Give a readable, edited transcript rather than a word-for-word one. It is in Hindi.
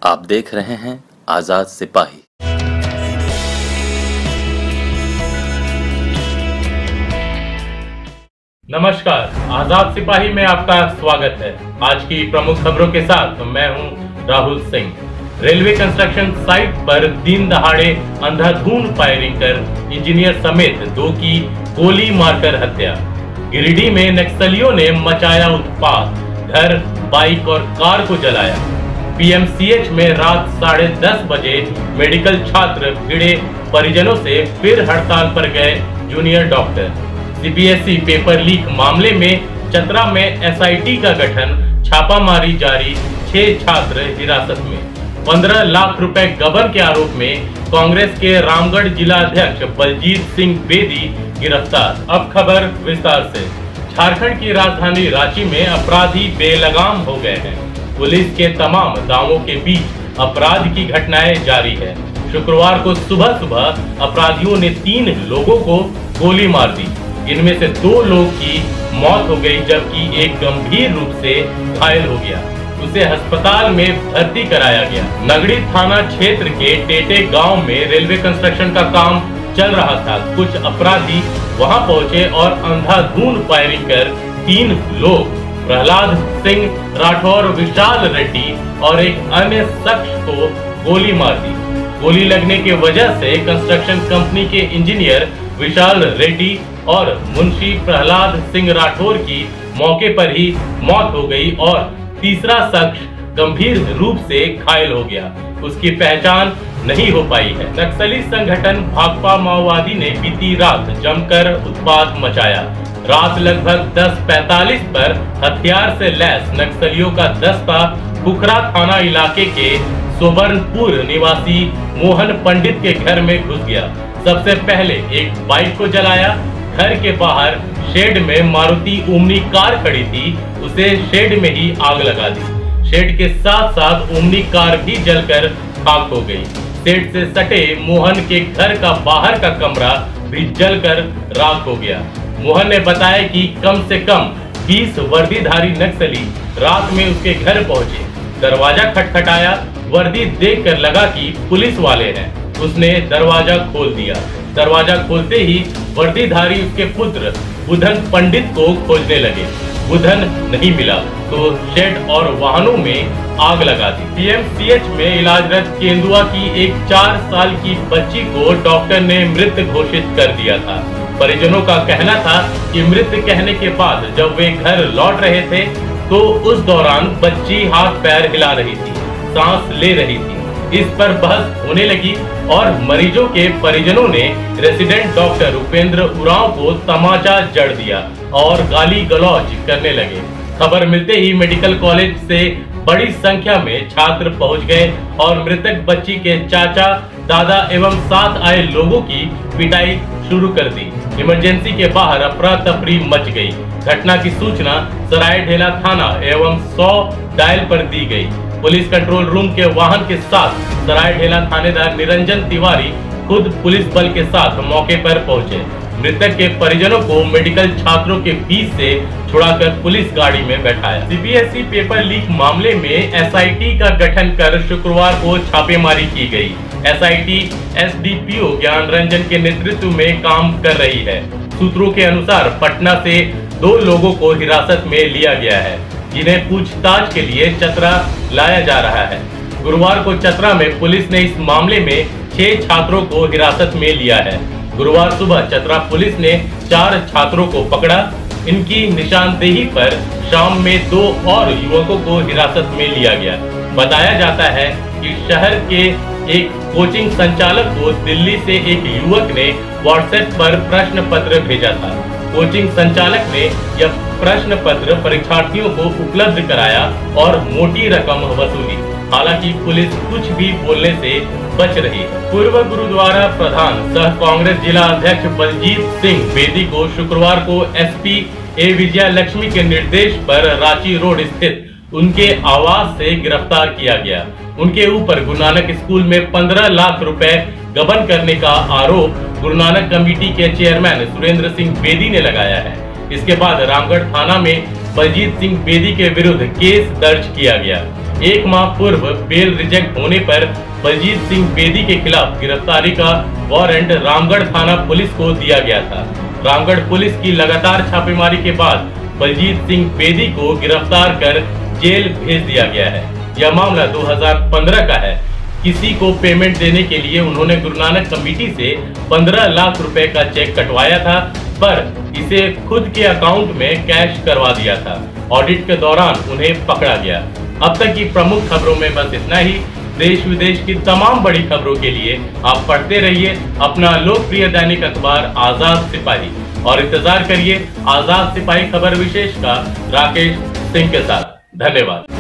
आप देख रहे हैं आजाद सिपाही। नमस्कार, आजाद सिपाही में आपका स्वागत है। आज की प्रमुख खबरों के साथ मैं हूं Rahul Singh. Railway construction site पर दिन दहाड़े अंधाधुंध फायरिंग कर इंजीनियर समेत 2 की गोली मारकर हत्या। गिरिडीह में नक्सलियों ने मचाया उत्पात, घर, बाइक और कार को जलाया। पीएमसीएच में रात 10:30 बजे मेडिकल छात्र भिड़े, परिजनों से फिर हड़ताल पर गए junior doctor. CBSE paper leak मामले में चतरा में एसआईटी का गठन, छापामारी जारी, 6 छात्र हिरासत में। 15 लाख रुपए गबन के आरोप में कांग्रेस के रामगढ़ जिला अध्यक्ष बलजीत सिंह बेदी गिरफ्तार। अब खबर विस्तार से। झारखंड की राजधानी रांची में अपराधी बेलगाम हो गए हैं। पुलिस के तमाम दावों के बीच अपराध की घटनाएं जारी है। शुक्रवार को सुबह अपराधियों ने 3 लोगों को गोली मार दी। इनमें से 2 लोग की मौत हो गई, जबकि एक गंभीर रूप से घायल हो गया। उसे अस्पताल में भर्ती कराया गया। नगड़ी थाना क्षेत्र के टेटे गांव में रेलवे कंस्ट्रक्शन का काम चल रहा था। कुछ अपराधी वहां पहुंचे और अंधाधुंध फायरिंग कर 3 लोग, प्रहलाद सिंह राठौर, विशाल रेड्डी और एक अन्य शख्स को गोली मार दी। गोली लगने की वजह से कंस्ट्रक्शन कंपनी के इंजीनियर विशाल रेड्डी और मुंशी प्रहलाद सिंह राठौर की मौके पर ही मौत हो गई और तीसरा शख्स गंभीर रूप से घायल हो गया। उसकी पहचान नहीं हो पाई है। नक्सली संगठन भाकपा माओवादी ने बीती रात जमकर उत्पात मचाया। रात लगभग 10:45 पर हथियार से लैस नक्सलियों का दस्ता खुखरा थाना इलाके के सोबरनपुर निवासी मोहन पंडित के घर में घुस गया। सबसे पहले एक बाइक को जलाया। घर के बाहर शेड में मारुति ओमनी कार खड़ी थी, उसे शेड में ही आग लगा दी। शेड के साथ साथ ओमनी कार भी जलकर खाक हो गई। शेड से सटे मोहन के घर का बाहर का कमरा भी जलकर राख हो गया। मोहन ने बताया कि कम से कम 20 वर्दीधारी नक्सली रात में उसके घर पहुंचे। दरवाजा खटखटाया। वर्दी देखकर लगा कि पुलिस वाले हैं। उसने दरवाजा खोल दिया। दरवाजा खोलते ही वर्दीधारी उसके पुत्र बुधन पंडित को खोजने लगे। बुधन नहीं मिला तो शेड और वाहनों में आग लगा दी। पीएमसीएच में इलाजरत केंदुआ की एक 4 साल की बच्ची को डॉक्टर ने मृत घोषित कर दिया था। परिजनों का कहना था कि मृत कहने के बाद जब वे घर लौट रहे थे तो उस दौरान बच्ची हाथ पैर हिला रही थी, सांस ले रही थी। इस पर बहस होने लगी और मरीजों के परिजनों ने रेसिडेंट डॉक्टर उपेंद्र उरांव को तमाचा जड़ दिया और गाली गलौज करने लगे। खबर मिलते ही मेडिकल कॉलेज से बड़ी संख्या में छात्र पहुंच गए और मृतक बच्ची के चाचा, दादा एवं साथ आए लोगों की पिटाई शुरू कर दी। इमरजेंसी के बाहर अफरा तफरी मच गई। घटना की सूचना सरायढेला थाना एवं 100 डायल पर दी गई। पुलिस कंट्रोल रूम के वाहन के साथ सरायढेला थानेदार निरंजन तिवारी खुद पुलिस बल के साथ मौके पर पहुंचे। मृतक के परिजनों को मेडिकल छात्रों के बीच से छुड़ाकर पुलिस गाड़ी में बैठाया। सीबीएसई पेपर लीक मामले में एसआईटी का गठन कर शुक्रवार को छापेमारी की गई। एसआईटी एसडीपीओ ज्ञान रंजन के नेतृत्व में काम कर रही है। सूत्रों के अनुसार पटना से 2 लोगों को हिरासत में लिया गया है, जिन्हें पूछताछ के लिए चतरा लाया जा रहा है। गुरुवार को चतरा में पुलिस ने इस मामले में 6 छात्रों को हिरासत में लिया है। गुरुवार सुबह चतरा पुलिस ने 4 छात्रों को पकड़ा। इनकी निशानदेही पर शाम में 2 और युवकों को हिरासत में लिया गया। बताया जाता है कि शहर के एक कोचिंग संचालक को दिल्ली से एक युवक ने व्हाट्सएप पर प्रश्न पत्र भेजा था। कोचिंग संचालक ने यह प्रश्न पत्र परीक्षार्थियों को उपलब्ध कराया और मोटी रकम वसूली। हालांकि पुलिस कुछ भी बोलने से बच रही है। पूर्व गुरुद्वारा प्रधान सह कांग्रेस जिला अध्यक्ष बलजीत सिंह बेदी को शुक्रवार को एसपी ए विजया लक्ष्मी के निर्देश पर रांची रोड स्थित उनके आवास से गिरफ्तार किया गया। उनके ऊपर गुरु नानक स्कूल में 15 लाख रुपए गबन करने का आरोप गुरु नानक कमेटी के चेयरमैन सुरेंद्र सिंह बेदी ने लगाया है। इसके बाद रामगढ़ थाना में बलजीत सिंह बेदी के विरुद्ध केस दर्ज किया गया। 1 माह पूर्व बेल रिजेक्ट होने पर बलजीत सिंह बेदी के खिलाफ गिरफ्तारी का वारंट रामगढ़ थाना पुलिस को दिया गया था। रामगढ़ पुलिस की लगातार छापेमारी के बाद बलजीत सिंह बेदी को गिरफ्तार कर जेल भेज दिया गया है। यह मामला 2015 का है। किसी को पेमेंट देने के लिए उन्होंने गुरु नानक कमेटी से 15 लाख रुपए का चेक कटवाया था, पर इसे खुद के अकाउंट में कैश करवा दिया था। ऑडिट के दौरान उन्हें पकड़ा गया। अब तक की प्रमुख खबरों में बस इतना ही। देश विदेश की तमाम बड़ी खबरों के लिए आप पढ़ते रहिए अपना लोकप्रिय दैनिक अखबार आजाद सिपाही और इंतजार करिए आजाद सिपाही खबर विशेष का राकेश सिंह के साथ। धन्यवाद।